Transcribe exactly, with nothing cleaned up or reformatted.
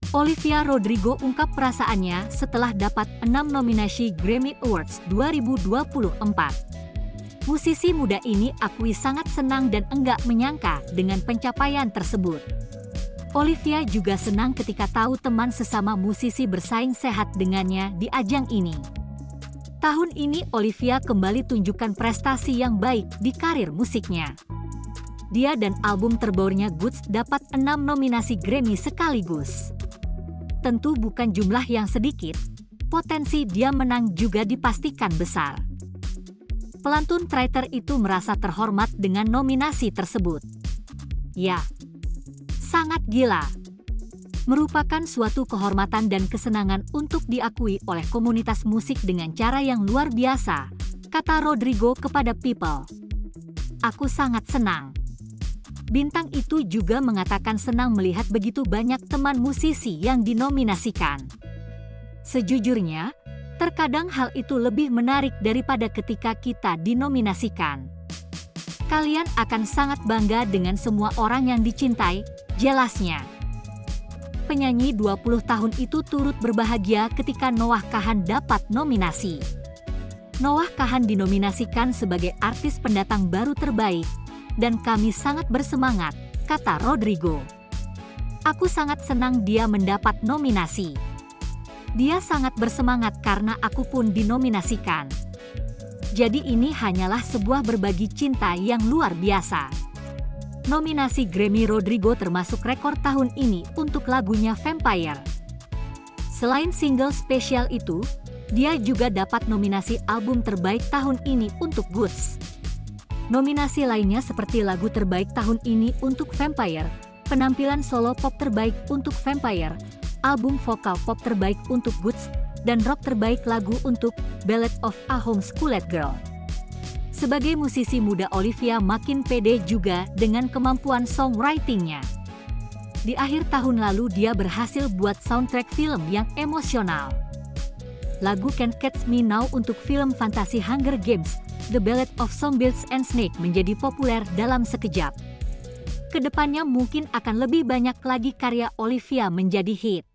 Olivia Rodrigo ungkap perasaannya setelah dapat enam nominasi Grammy Awards dua ribu dua puluh empat. Musisi muda ini akui sangat senang dan enggak menyangka dengan pencapaian tersebut. Olivia juga senang ketika tahu teman sesama musisi bersaing sehat dengannya di ajang ini. Tahun ini Olivia kembali tunjukkan prestasi yang baik di karir musiknya. Dia dan album terbarunya Goods dapat enam nominasi Grammy sekaligus. Tentu bukan jumlah yang sedikit, potensi dia menang juga dipastikan besar. Pelantun Traitor itu merasa terhormat dengan nominasi tersebut. Ya, sangat gila. Merupakan suatu kehormatan dan kesenangan untuk diakui oleh komunitas musik dengan cara yang luar biasa, kata Rodrigo kepada People. Aku sangat senang. Bintang itu juga mengatakan senang melihat begitu banyak teman musisi yang dinominasikan. Sejujurnya, terkadang hal itu lebih menarik daripada ketika kita dinominasikan. Kalian akan sangat bangga dengan semua orang yang dicintai, jelasnya. Penyanyi dua puluh tahun itu turut berbahagia ketika Noah Kahan dapat nominasi. Noah Kahan dinominasikan sebagai artis pendatang baru terbaik, dan kami sangat bersemangat, kata Rodrigo. Aku sangat senang dia mendapat nominasi. Dia sangat bersemangat karena aku pun dinominasikan. Jadi ini hanyalah sebuah berbagi cinta yang luar biasa. Nominasi Grammy Rodrigo termasuk rekor tahun ini untuk lagunya Vampire. Selain single spesial itu, dia juga dapat nominasi album terbaik tahun ini untuk Goods. Nominasi lainnya seperti lagu terbaik tahun ini untuk Vampire, penampilan solo pop terbaik untuk Vampire, album vokal pop terbaik untuk Goods, dan rock terbaik lagu untuk Ballad of a Homeschooled Girl. Sebagai musisi muda, Olivia makin pede juga dengan kemampuan songwriting-nya. Di akhir tahun lalu dia berhasil buat soundtrack film yang emosional. Lagu Can't Catch Me Now untuk film fantasi Hunger Games, The Ballad of Songbirds and Snake menjadi populer dalam sekejap. Kedepannya mungkin akan lebih banyak lagi karya Olivia menjadi hit.